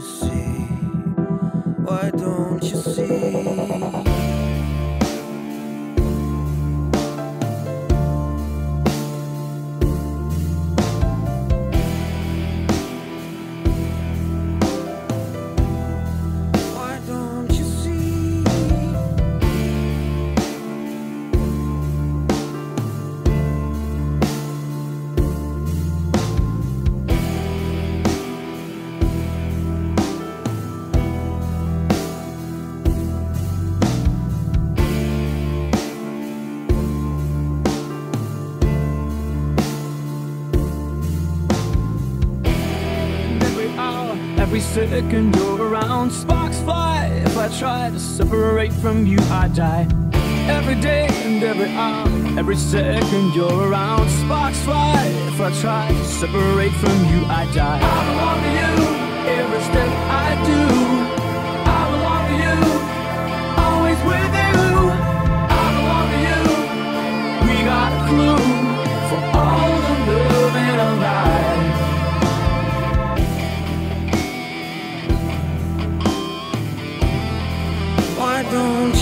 see? Why don't you see? Every second you're around, sparks fly. If I try to separate from you, I die. Every day and every hour, every second you're around, sparks fly. If I try to separate from you, I die. I belong to you, every step I do. I belong to you, always with you. I belong to you, we got a clue for all the love in our life. Why don't